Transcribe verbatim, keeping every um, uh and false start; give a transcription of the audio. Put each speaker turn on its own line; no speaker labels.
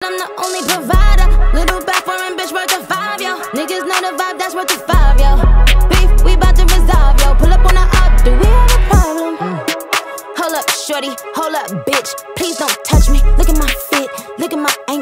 I'm the only provider. Little back foreign bitch worth a five, yo. Niggas know the vibe, that's worth a five, yo. Beef, we bout to resolve, yo. Pull up on the up, do we have a problem? Mm. Hold up, shorty, hold up, bitch. Please don't touch me. Look at my fit, look at my